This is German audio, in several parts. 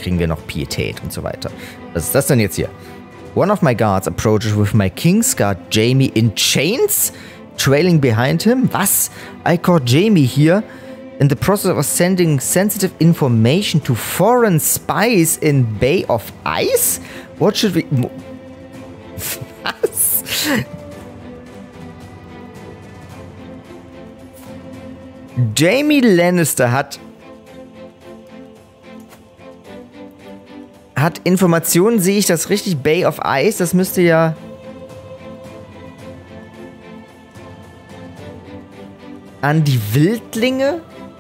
kriegen wir noch Pietät und so weiter. Was ist das denn jetzt hier? One of my guards approaches with my King's Guard Jaime in chains, trailing behind him. Was? I caught Jaime here in the process of sending sensitive information to foreign spies in Bay of Ice? What should we... Was? Jaime Lannister hat Informationen, sehe ich das richtig? Bay of Ice, das müsste ja... an die Wildlinge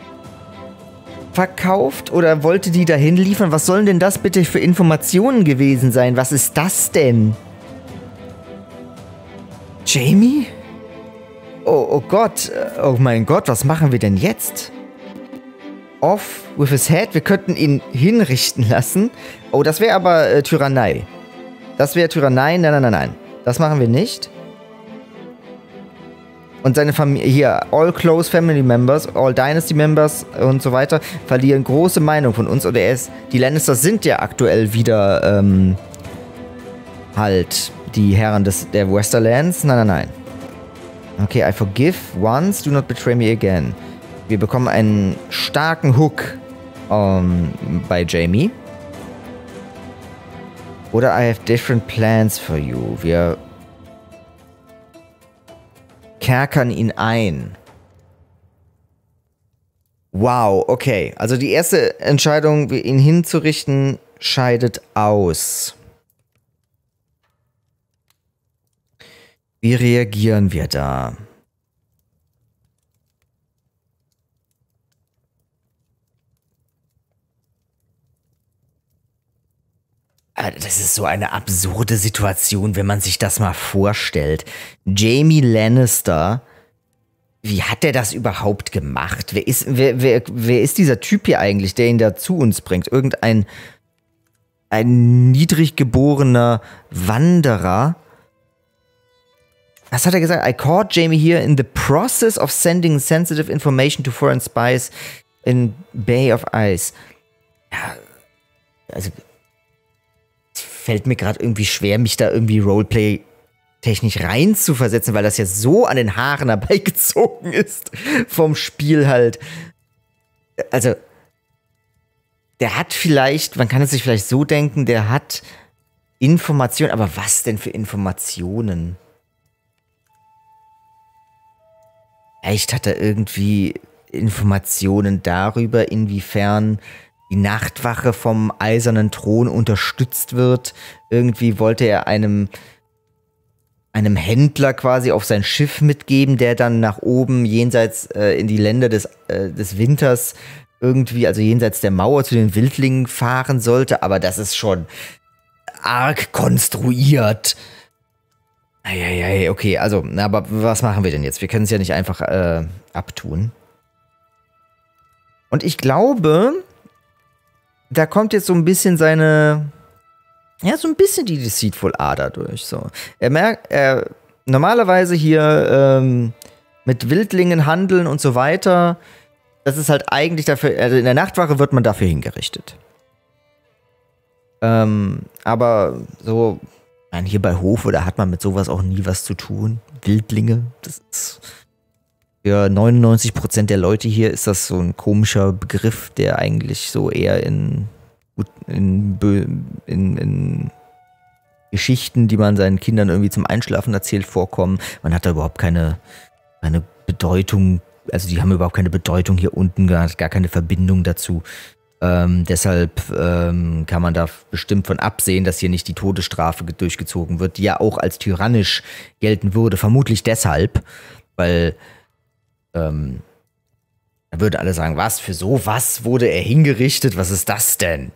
verkauft oder wollte die dahin liefern? Was sollen denn das bitte für Informationen gewesen sein? Was ist das denn? Jaime? Oh Gott. Oh mein Gott, was machen wir denn jetzt? Off with his head. Wir könnten ihn hinrichten lassen. Oh, das wäre aber Tyrannei. Das wäre Tyrannei. Nein. Das machen wir nicht. Und seine Familie, hier, all close family members, all dynasty members und so weiter, verlieren große Meinung von uns. Oder die Lannisters sind ja aktuell wieder, halt die Herren der Westerlands. Nein. Okay, I forgive once, do not betray me again. Wir bekommen einen starken Hook bei Jaime. Oder I have different plans for you. Wir kerkern ihn ein. Wow, okay. Also die erste Entscheidung, ihn hinzurichten, scheidet aus. Wie reagieren wir da? Das ist so eine absurde Situation, wenn man sich das mal vorstellt. Jaime Lannister, wie hat der das überhaupt gemacht? Wer ist dieser Typ hier eigentlich, der ihn da zu uns bringt? Ein niedrig geborener Wanderer? Was hat er gesagt? I caught Jaime here in the process of sending sensitive information to foreign spies in Bay of Ice. Ja, also fällt mir gerade irgendwie schwer, mich da irgendwie Roleplay-technisch reinzuversetzen, weil das ja so an den Haaren herbeigezogen ist vom Spiel halt. Also, der hat vielleicht, man kann es sich vielleicht so denken, der hat Informationen, aber was denn für Informationen? Vielleicht hat er irgendwie Informationen darüber, inwiefern die Nachtwache vom Eisernen Thron unterstützt wird. Irgendwie wollte er einem Händler quasi auf sein Schiff mitgeben, der dann nach oben jenseits in die Länder des Winters irgendwie, also jenseits der Mauer zu den Wildlingen fahren sollte. Aber das ist schon arg konstruiert. Eieiei, okay, also, aber was machen wir denn jetzt? Wir können es ja nicht einfach abtun. Und ich glaube, da kommt jetzt so ein bisschen so ein bisschen die Deceitful Ader durch. So. Er merkt, normalerweise hier mit Wildlingen handeln und so weiter, das ist halt eigentlich dafür, also in der Nachtwache wird man dafür hingerichtet. Aber so, hier bei Hofe, da hat man mit sowas auch nie was zu tun. Wildlinge, das ist für 99% der Leute hier ist das so ein komischer Begriff, der eigentlich so eher in Geschichten, die man seinen Kindern irgendwie zum Einschlafen erzählt, vorkommen. Man hat da überhaupt keine Bedeutung, also die haben überhaupt keine Bedeutung hier unten, gar keine Verbindung dazu. Deshalb kann man da bestimmt von absehen, dass hier nicht die Todesstrafe durchgezogen wird, die ja auch als tyrannisch gelten würde. Vermutlich deshalb, weil da würden alle sagen, was, für sowas wurde er hingerichtet? Was ist das denn?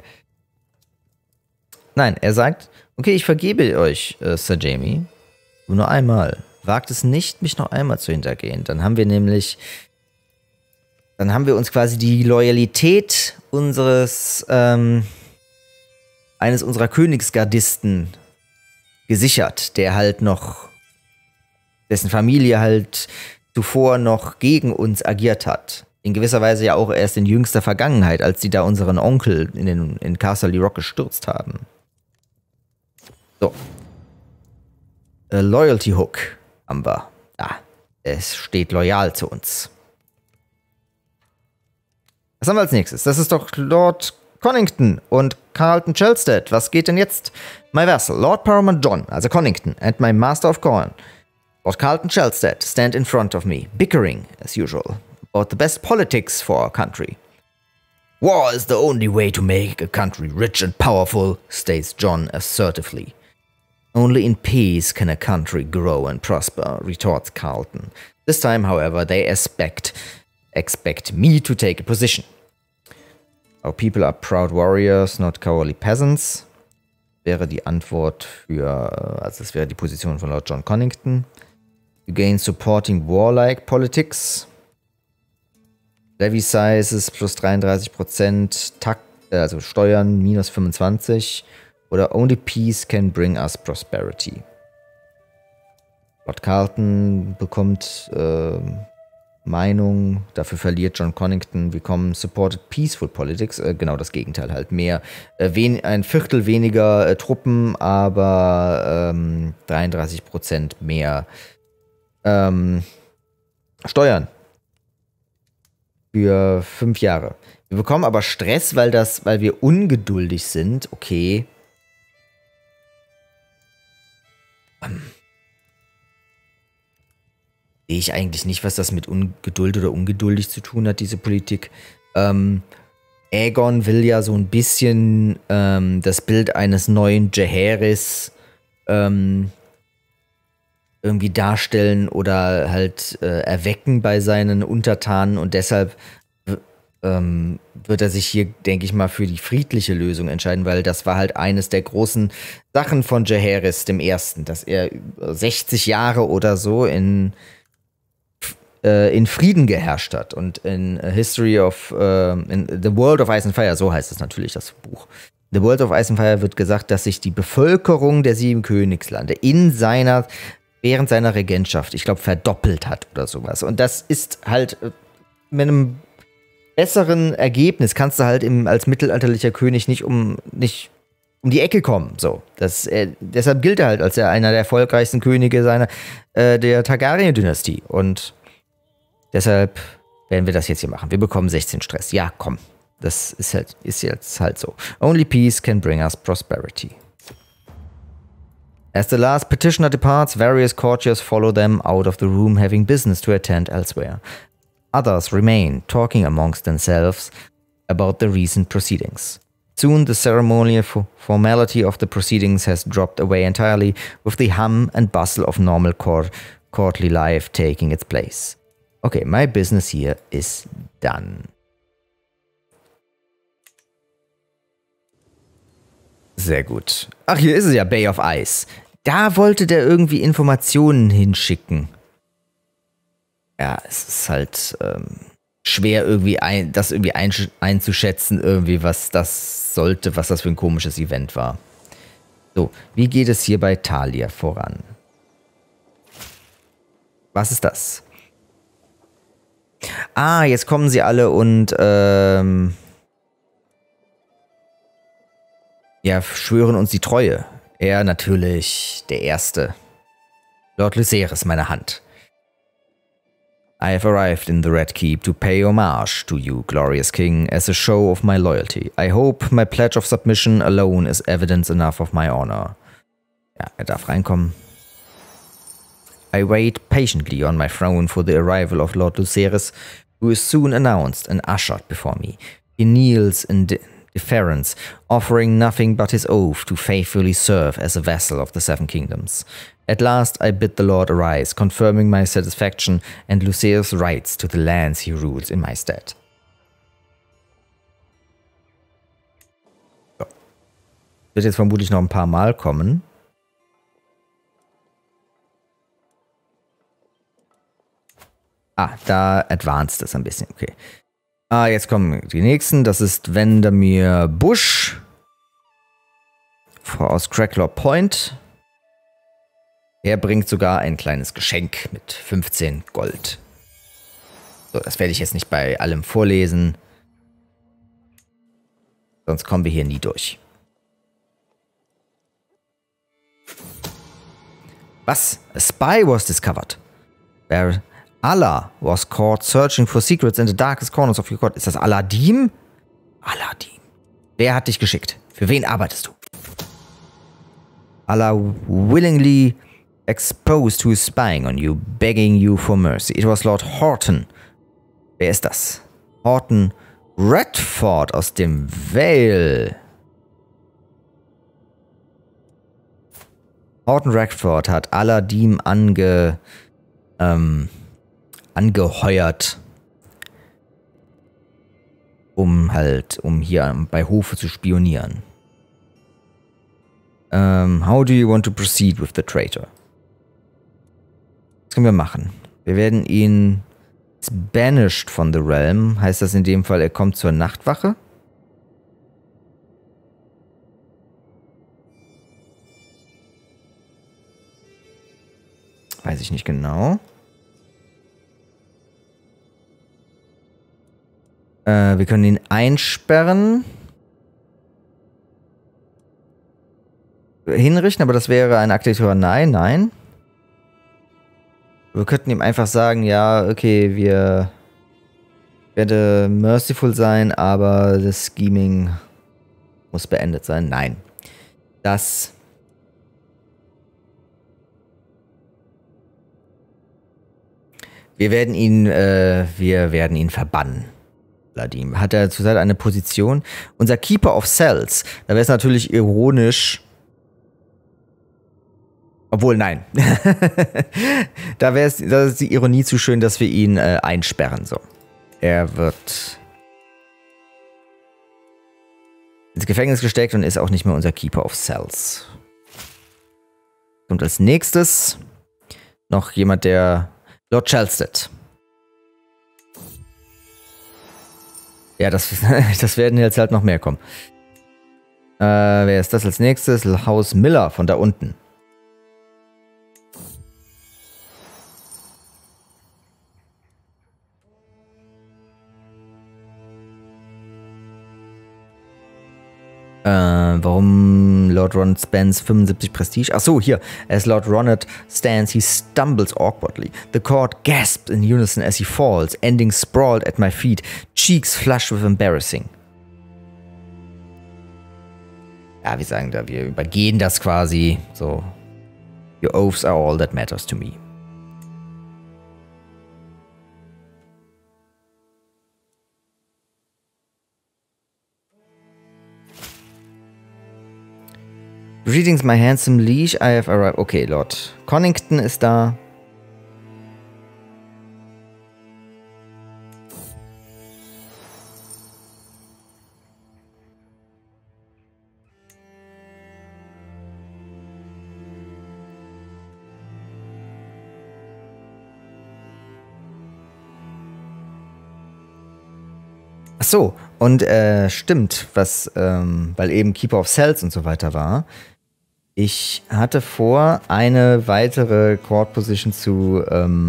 Nein, er sagt, okay, ich vergebe euch, Sir Jaime. Nur einmal. Wagt es nicht, mich noch einmal zu hintergehen. Dann haben wir uns quasi die Loyalität eines unserer Königsgardisten gesichert, der halt noch, dessen Familie halt zuvor noch gegen uns agiert hat. In gewisser Weise ja auch erst in jüngster Vergangenheit, als die da unseren Onkel in Castle Rock gestürzt haben. So. Loyalty Hook haben wir. Ja, es steht loyal zu uns. Was haben wir als nächstes? Das ist doch Lord Connington und Carlton Chelstead. Was geht denn jetzt? My vassal, Lord Paramount John, also Connington, and my master of Corn, Lord Carlton Chelstead, stand in front of me, bickering, as usual, about the best politics for our country. War is the only way to make a country rich and powerful, states John assertively. Only in peace can a country grow and prosper, retorts Carlton. This time, however, they expect me to take a position. Our people are proud warriors, not cowardly peasants. Wäre die Antwort für, also das wäre die Position von Lord John Connington. You gain supporting warlike politics. Levy sizes plus 33%, also Steuern minus 25. Oder only peace can bring us prosperity. Lord Carlton bekommt Meinung, dafür verliert John Connington, become supported peaceful politics, genau das Gegenteil halt, mehr, ein Viertel weniger Truppen, aber 33% mehr Steuern für 5 Jahre. Wir bekommen aber Stress, weil wir ungeduldig sind, okay. Sehe ich eigentlich nicht, was das mit Ungeduld oder ungeduldig zu tun hat, diese Politik. Aegon will ja so ein bisschen das Bild eines neuen Jaehaerys irgendwie darstellen oder halt erwecken bei seinen Untertanen und deshalb wird er sich hier, denke ich mal, für die friedliche Lösung entscheiden, weil das war halt eines der großen Sachen von Jaehaerys dem Ersten, dass er 60 Jahre oder so in Frieden geherrscht hat und in History of in The World of Ice and Fire, so heißt es natürlich, das Buch. The World of Ice and Fire wird gesagt, dass sich die Bevölkerung der 7 Königslande während seiner Regentschaft, ich glaube, verdoppelt hat oder sowas. Und das ist halt mit einem besseren Ergebnis kannst du halt als mittelalterlicher König nicht um die Ecke kommen. So. Deshalb gilt er halt als einer der erfolgreichsten Könige der Targaryen-Dynastie. Und deshalb werden wir das jetzt hier machen. Wir bekommen 16 Stress. Ja, komm. Das ist jetzt halt so. Only peace can bring us prosperity. As the last petitioner departs, various courtiers follow them out of the room, having business to attend elsewhere. Others remain, talking amongst themselves about the recent proceedings. Soon the ceremonial formality of the proceedings has dropped away entirely, with the hum and bustle of normal courtly life taking its place. Okay, my business here is done. Sehr gut. Ach, hier ist es ja, Bay of Ice. Da wollte der irgendwie Informationen hinschicken. Ja, es ist halt schwer irgendwie das irgendwie einzuschätzen, irgendwie, was das sollte, was das für ein komisches Event war. So, wie geht es hier bei Thalia voran? Was ist das? Ah, jetzt kommen sie alle und ja, schwören uns die Treue. Er natürlich, der Erste. Lord Lucerys, meine Hand. I have arrived in the Red Keep to pay homage to you, glorious king, as a show of my loyalty. I hope my pledge of submission alone is evidence enough of my honor. Ja, er darf reinkommen. I wait patiently on my throne for the arrival of Lord Lucerys, who is soon announced and ushered before me. He kneels in deference, offering nothing but his oath to faithfully serve as a vassal of the 7 kingdoms. At last I bid the Lord arise, confirming my satisfaction and Lucerys' rights to the lands he rules in my stead. So. Wird jetzt vermutlich noch ein paar Mal kommen. Ah, da advanced es ein bisschen, okay. Ah, jetzt kommen die nächsten. Das ist Vandermeer Bush aus Cracklaw Point. Er bringt sogar ein kleines Geschenk mit 15 Gold. So, das werde ich jetzt nicht bei allem vorlesen. Sonst kommen wir hier nie durch. Was? A spy was discovered. Where Allah was caught searching for secrets in the darkest corners of your God. Ist das Aladdin? Aladdin. Wer hat dich geschickt? Für wen arbeitest du? Allah willingly exposed who is spying on you, begging you for mercy. It was Lord Horton. Wer ist das? Horton Redford aus dem Vale. Horton Redford hat Aladdin angeheuert, um hier bei Hofe zu spionieren. How do you want to proceed with the traitor? Was können wir machen? Wir werden ihn banished von the realm. Heißt das in dem Fall, er kommt zur Nachtwache? Weiß ich nicht genau. Wir können ihn einsperren. Hinrichten, aber das wäre ein Akt der Tyrannei. Nein. Wir könnten ihm einfach sagen, ja, okay, wir werden merciful sein, aber das Scheming muss beendet sein. Nein. Wir werden ihn verbannen. Aladdin. Hat er zurzeit eine Position? Unser Keeper of Cells. Da wäre es natürlich ironisch. Obwohl, nein. Da ist die Ironie zu schön, dass wir ihn einsperren. So. Er wird ins Gefängnis gesteckt und ist auch nicht mehr unser Keeper of Cells. Kommt als nächstes noch jemand, der Lord Chelstead. Ja, das werden jetzt halt noch mehr kommen. Wer ist das als nächstes? Haus Miller von da unten. Warum Lord Ronald Spence 75 Prestige? Achso, hier. As Lord Ronald stands, he stumbles awkwardly. The court gasps in unison as he falls, ending sprawled at my feet, cheeks flushed with embarrassing. Ja, wir sagen da, wir übergehen das quasi. So. Your oaths are all that matters to me. Greetings, my handsome liege. I have arrived. Okay, Lord Connington ist da. Ach so, und stimmt, weil eben Keeper of Cells und so weiter war. Ich hatte vor, eine weitere Court Position zu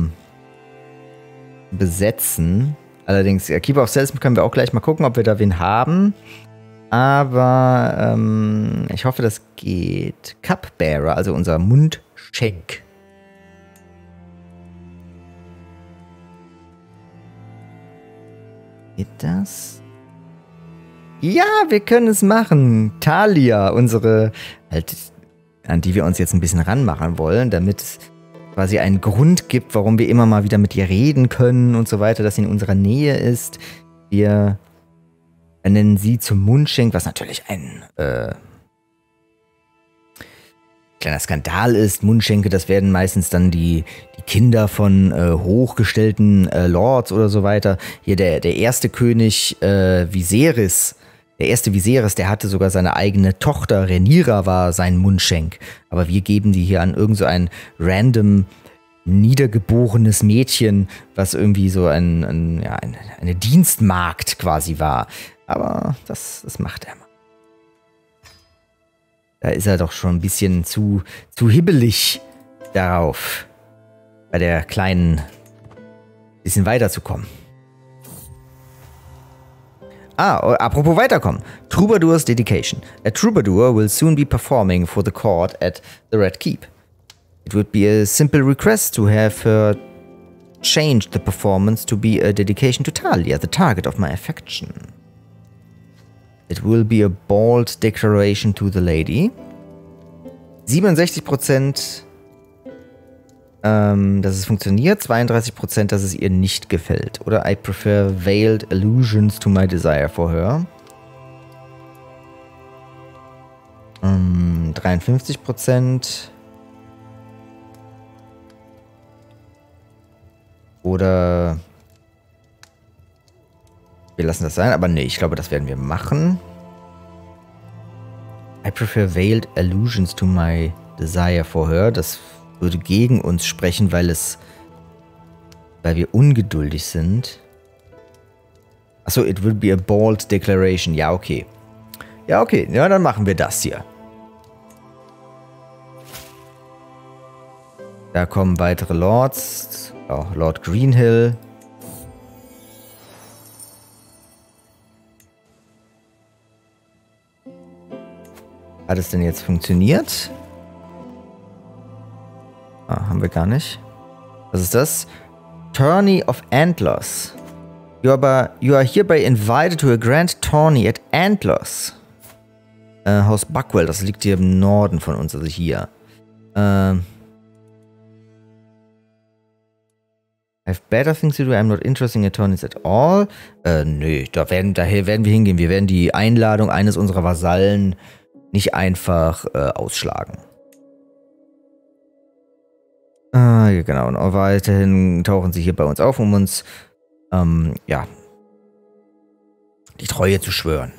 besetzen. Allerdings, Keeper of Cells können wir auch gleich mal gucken, ob wir da wen haben. Aber ich hoffe, das geht. Cupbearer, also unser Mundschenk. Geht das? Ja, wir können es machen. Talia, unsere, halt, an die wir uns jetzt ein bisschen ranmachen wollen, damit es quasi einen Grund gibt, warum wir immer mal wieder mit ihr reden können und so weiter, dass sie in unserer Nähe ist. Wir nennen sie zum Mundschenk, was natürlich ein kleiner Skandal ist. Mundschenke, das werden meistens dann die Kinder von hochgestellten Lords oder so weiter. Hier der erste König Viserys. Der erste Viserys, der hatte sogar seine eigene Tochter, Rhaenyra war sein Mundschenk. Aber wir geben die hier an irgend so ein random niedergeborenes Mädchen, was irgendwie so eine Dienstmagd quasi war. Aber das macht er mal. Da ist er doch schon ein bisschen zu hibbelig darauf, bei der Kleinen ein bisschen weiterzukommen. Apropos weiterkommen. Troubadour's dedication. A troubadour will soon be performing for the court at the Red Keep. It would be a simple request to have her change the performance to be a dedication to Talia, the target of my affection. It will be a bold declaration to the lady. 67%, dass es funktioniert. 32%, dass es ihr nicht gefällt. Oder I prefer veiled allusions to my desire for her. 53%. Oder wir lassen das sein, aber nee, ich glaube, das werden wir machen. I prefer veiled allusions to my desire for her. Das würde gegen uns sprechen, weil wir ungeduldig sind. Achso, it will be a bold declaration. Ja, okay. Ja, okay. Ja, dann machen wir das hier. Da kommen weitere Lords. Oh, Lord Greenhill. Hat es denn jetzt funktioniert? Haben wir gar nicht. Was ist das? Tourney of Antlers. You are hereby invited to a grand tourney at Antlers. Haus Buckwell, das liegt hier im Norden von uns, also hier. I have better things to do. I'm not interested in tourneys at all. Nö, daher werden wir hingehen. Wir werden die Einladung eines unserer Vasallen nicht einfach ausschlagen. Ja, genau. Und auch weiterhin tauchen sie hier bei uns auf, um uns, ja, die Treue zu schwören.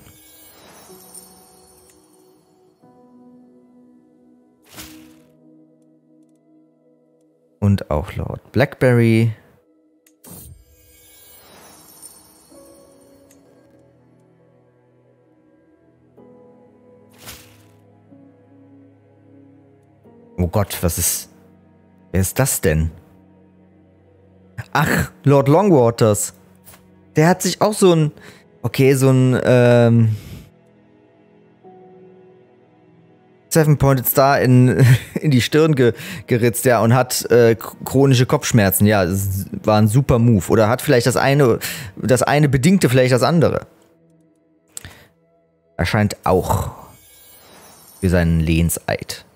Und auch Lord Blackberry. Oh Gott, wer ist das denn? Ach, Lord Longwaters. Der hat sich auch so ein Seven-Pointed Star in die Stirn geritzt, ja, und hat chronische Kopfschmerzen. Ja, das war ein super Move. Oder hat vielleicht das eine bedingte vielleicht das andere. Erscheint auch für seinen Lehnseid.